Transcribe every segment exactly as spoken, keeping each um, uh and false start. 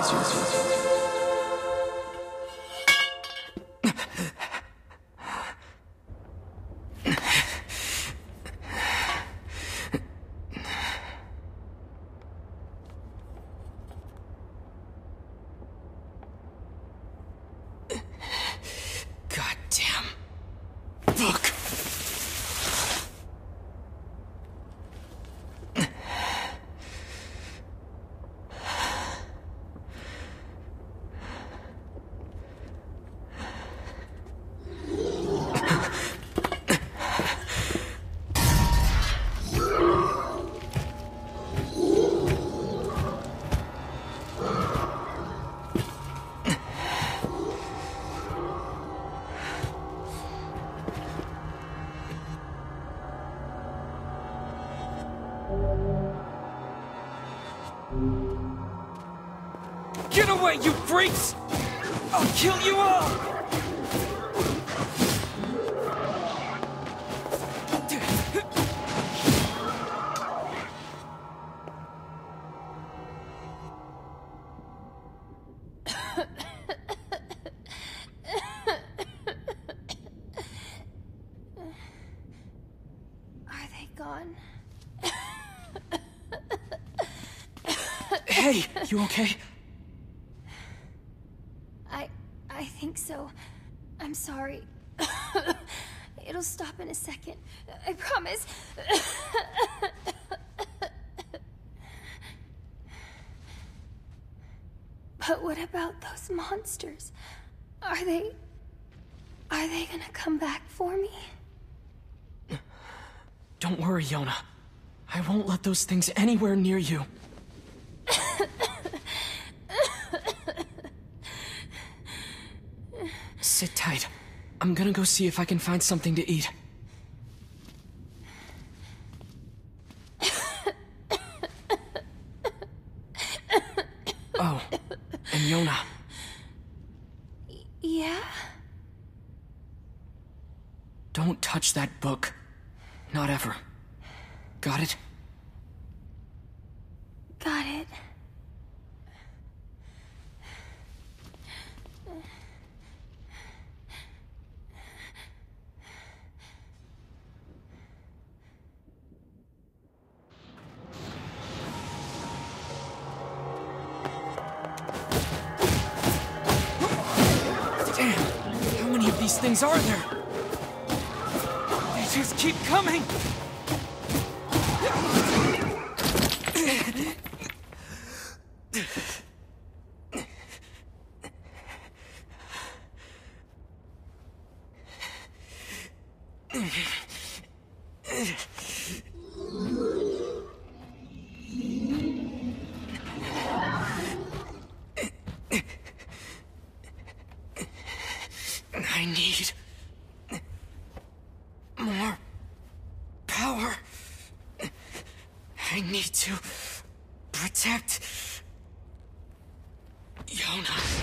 Goddamn book. Get away, you freaks! I'll kill you all! Are they gone? Hey, you okay? I... I think so. I'm sorry. It'll stop in a second. I promise. But what about those monsters? Are they... Are they gonna come back for me? Don't worry, Yona. I won't let those things anywhere near you. Sit tight. I'm gonna go see if I can find something to eat. Oh, and Yona. Yeah? Don't touch that book. Not ever. Got it? Got it. Damn! How many of these things are there? They just keep coming! I need more power. I need to protect Yona.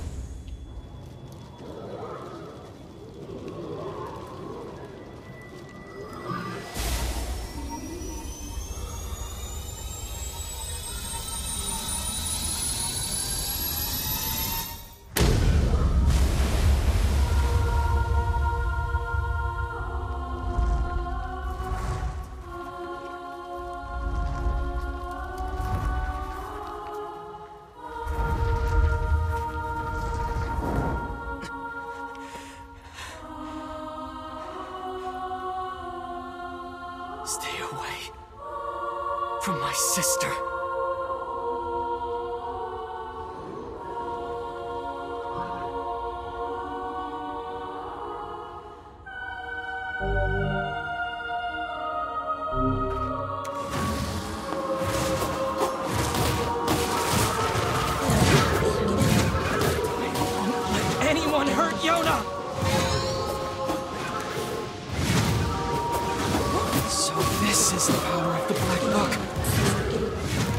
Stay away from my sister. I won't let anyone hurt Yona! So this is the power of the Black Book.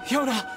Yona!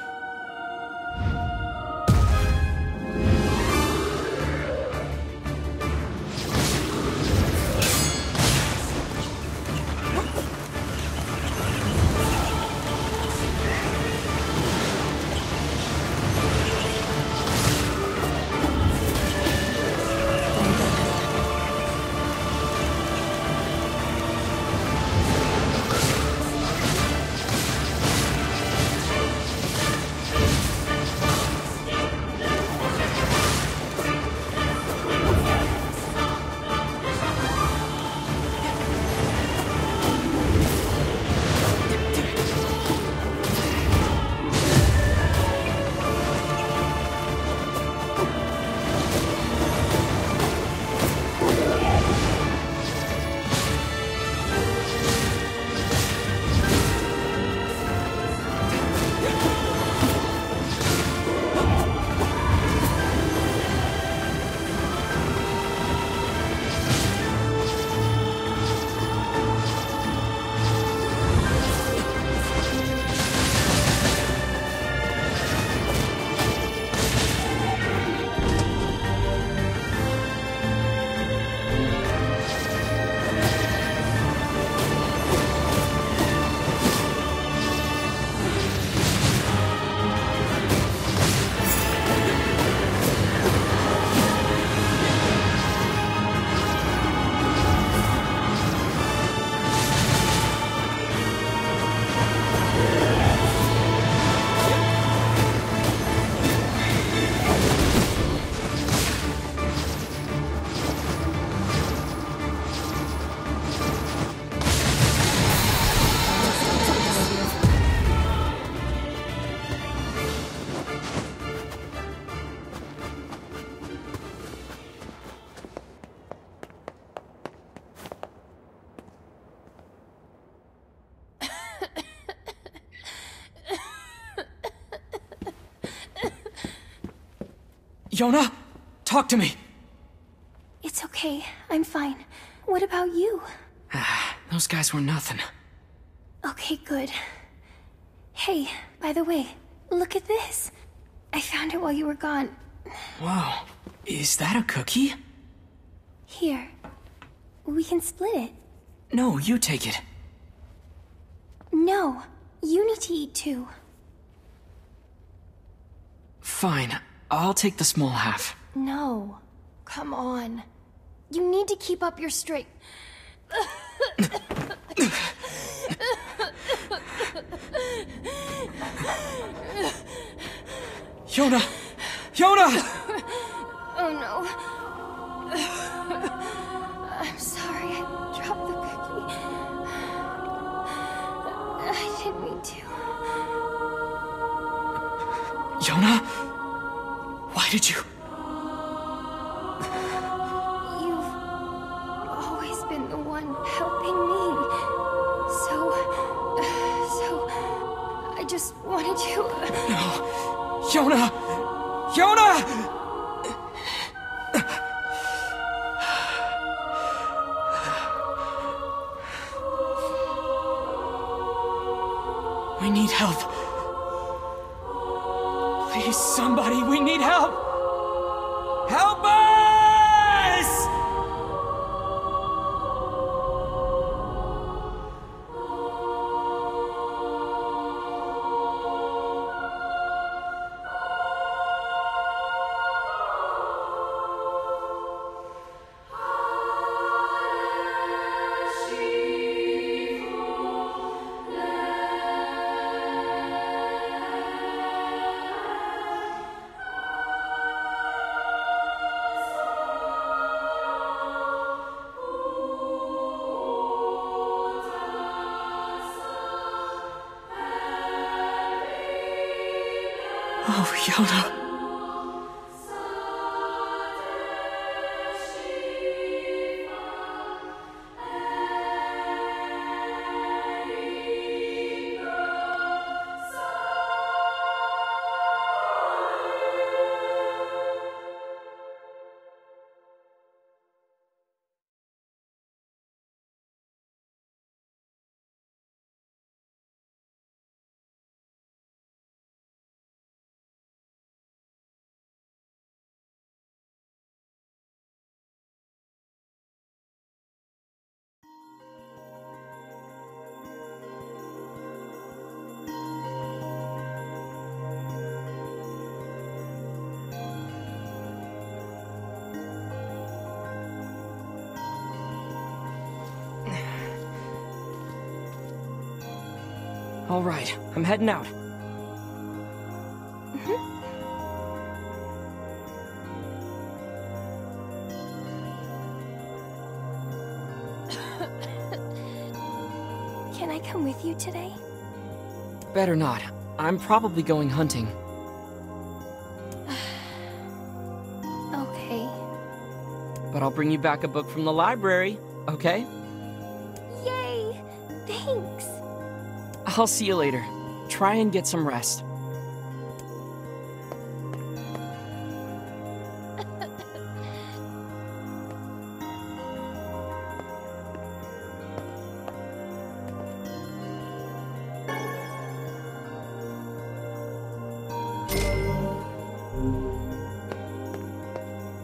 Yona, talk to me. It's okay. I'm fine. What about you? Those guys were nothing. Okay, good. Hey, by the way, look at this. I found it while you were gone. Whoa, is that a cookie? Here. We can split it. No, you take it. No, you need to eat too. Fine, I'll take the small half. No. Come on. You need to keep up your straight... Yona! Yona! Oh no. I'm sorry I dropped the cookie. I didn't mean to. Yona? Why did you... You've always been the one helping me. So... So... I just wanted to... No. Yona! Yona! We need help. Please, somebody, we need help! Help us! Oh, Yona. All right, I'm heading out. Can I come with you today? Better not. I'm probably going hunting. Okay. But I'll bring you back a book from the library, okay? Yay! Thanks! I'll see you later. Try and get some rest.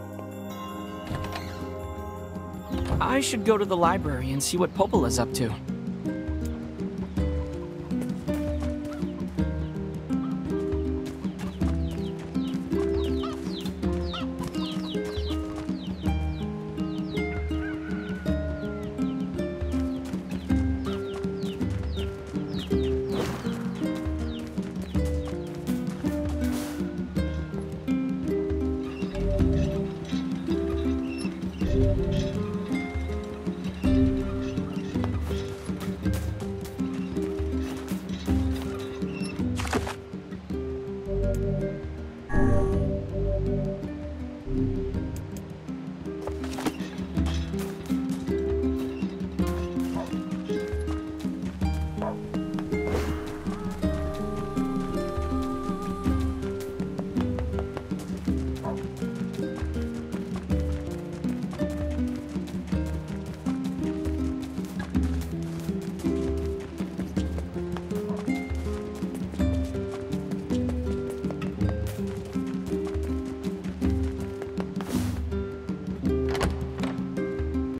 I should go to the library and see what Popola's up to.